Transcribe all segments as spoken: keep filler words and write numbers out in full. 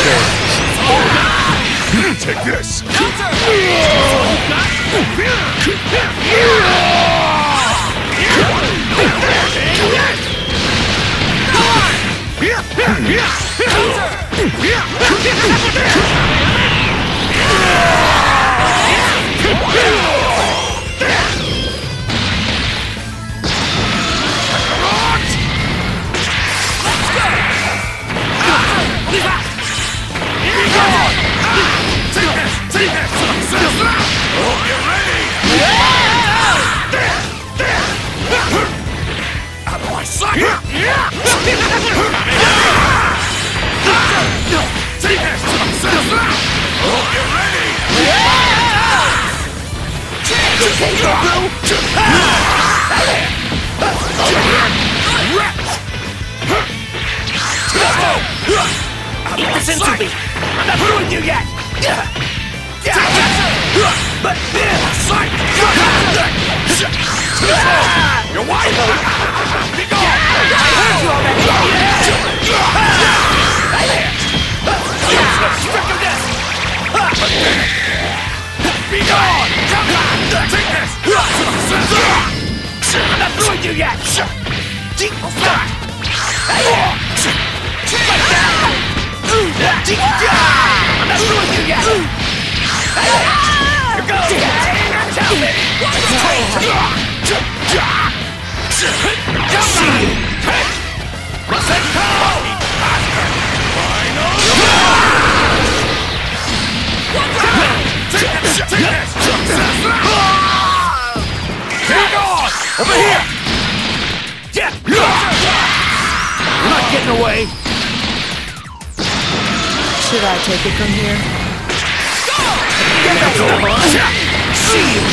Take this! Eat this instantly! I'm not through with you yet! But you're wide! Be gone! I heard you already! Strip of this! Be gone! Take this! I'm not through with you yet! Like that! I'm not through with you yet! Here goes! Tell me! Masenko! Final! Take this! Take this! Take off! Over here! Yeah! You're not getting away! Should I take it from here? Go! Get back to the see you!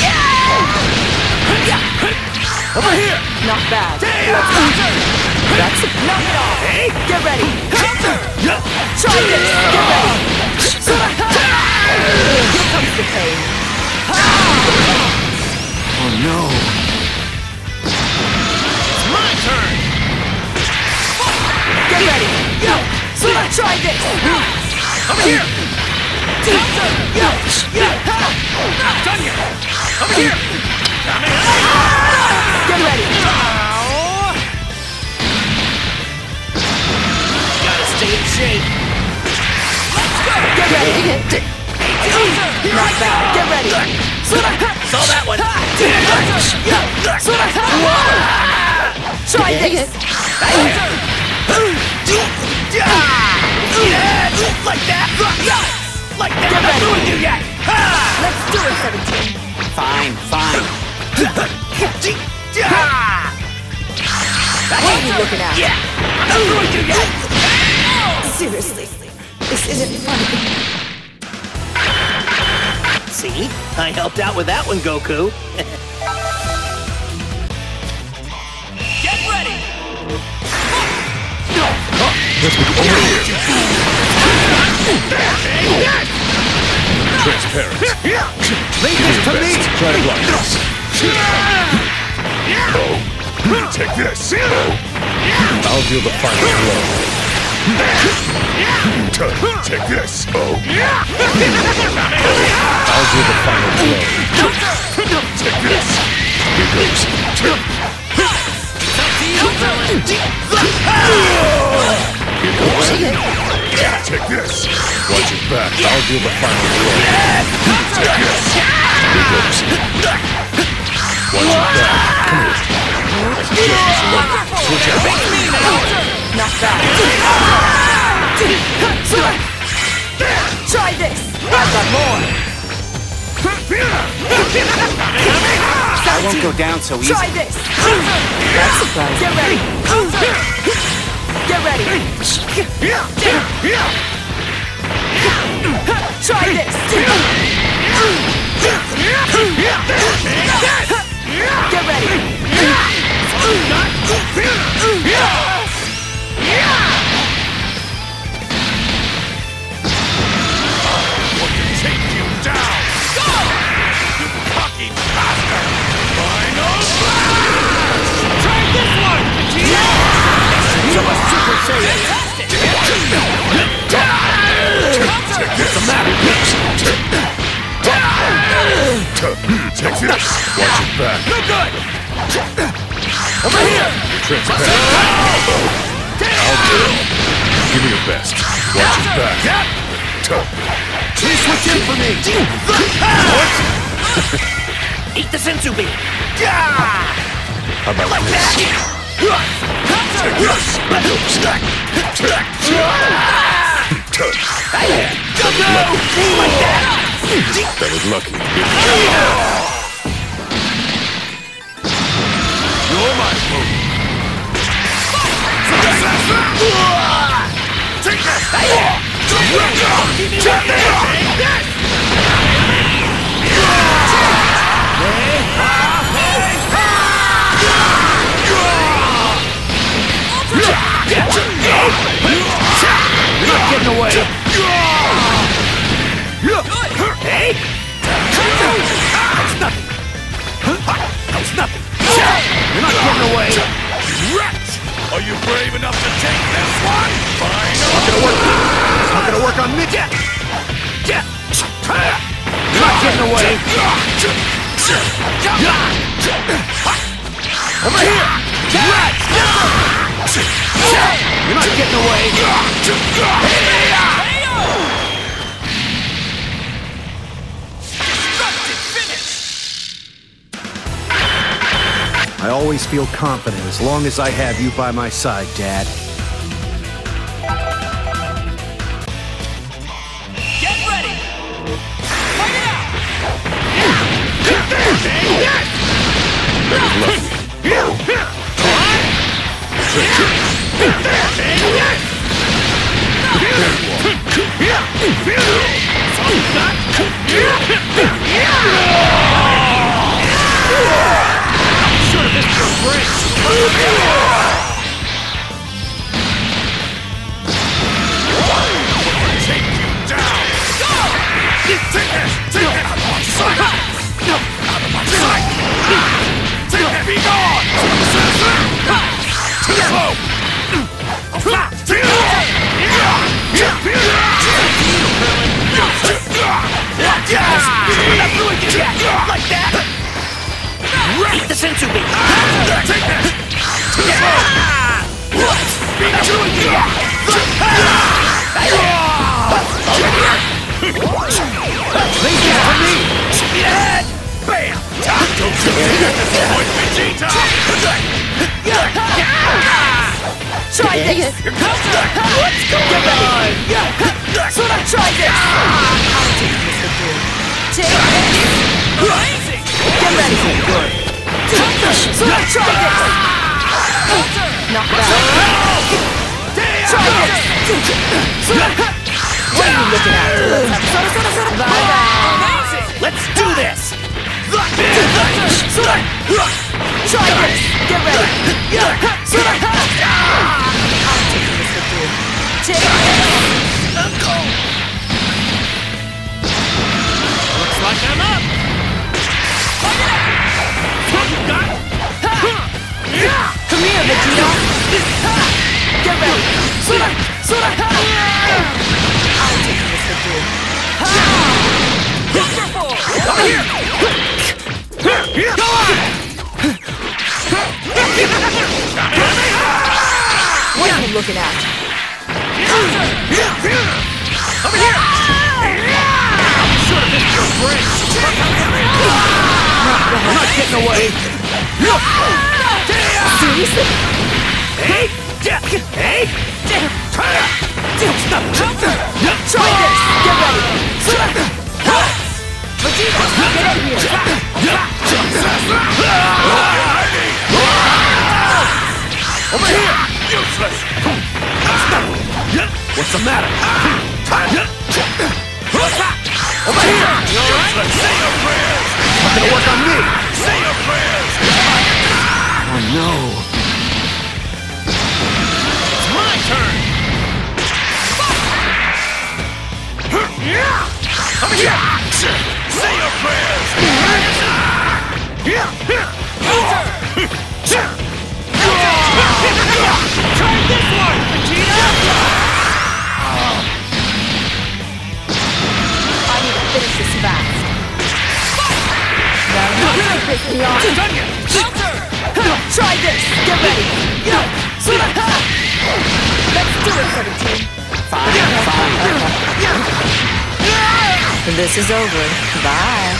Over here! Not bad. Let's That's it. Knock it off. Hey! Get ready. Try this. Get ready. Here comes the pain. Oh no! It's my turn! Get ready. Try this. Over here! Not done yet! Over here! Get ready. Gotta stay in shape. Let's go! Get ready. Not bad. Get ready. Saw that one! Try this. Like that! Like that! I'm not doing you yet! Let's do it, seventeen. Fine, fine. What are you looking at? Yeah! I'm not doing you yet! Seriously, this isn't funny. See? I helped out with that one, Goku. Get ready! Transparent. Leave this to me! Try to block this. Oh. Take this. I'll deal the final blow. Take this. Oh. I'll do the final blow. Take this. Here goes. Here goes. Take this. Watch your back. I'll do the final blow. Take this. Here goes. Watch your back. Come here. Switch out. Not bad. Try this. I've got more. I won't go down so easy. Try this. That's surprising. Get ready. Get ready. Try this. Get ready. Take you down. Go! You cocky bastard. Final blast! Try this one! Vegeta! So a Super Saiyan! Take this! Watch it back! No good! Over here! Transparent! I'll do it! Give me your best. Watch it back! Please switch in for me! Eat the sensu bean! How about Like this? that! Take this! Go, go! Like that! That was lucky. You're my food! Take this! Take this! You're not getting away! Hey! That's nothing! That's nothing! You're not getting away! Wretch! Are you brave enough to take this one? Fine! It's not gonna work! It's not gonna work on me! Get! Get! You're not getting away! Over here! Wretch! You're not getting away! I always feel confident as long as I have you by my side, Dad. Get ready! Fight it out! That was lucky. Should have missed your break! Take you down! Go! Take this! Take it! Out of my sight! Out of my sight! Take it! Be gone! To the slope! Like that! Eat the sensu bean! Take this! To the slope! Be doing it! Leave that for me! Eat ahead! Bam! Don't you get this point, Vegeta! Try this! Here comes it! What's going on? So I try this! I'll take this with you. Take this. Amazing! Get ready. Good. So I try this. Not bad. Try this. So I... What are you looking at? Sora, Sora, Sora. Bye bye. Amazing! Let's do this! So I... Try this. Get ready. So I... I'll take this with you. Take this. Looks like I'm up! What you got? Come here, Vegeta. Get ready. Sora, Sora. I'll take this with you. Wonderful! Over here! Go on! What are you looking at? Over here! Should have missed your break! I'm not getting away! Seriously? Hey! Hey! Stop! Try this! Get ready! Vegeta, get in here! Over here! Useless! What's the matter? Over here! Useless! Say your prayers! Not gonna work on me! Say your prayers! Oh no! It's my turn! Over here! Say your prayers! Try this one, Vegeta! I need to finish this fast. Now seventeen. This is over. Bye.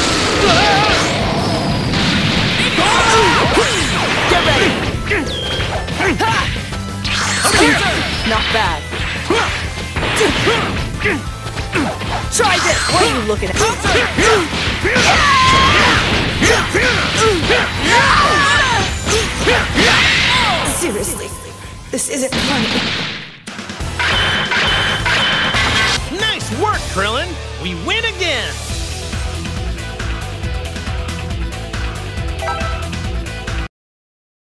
Get ready. Not bad. Try this. What are you looking at? Seriously, this isn't funny. Nice work, Krillin! We win again!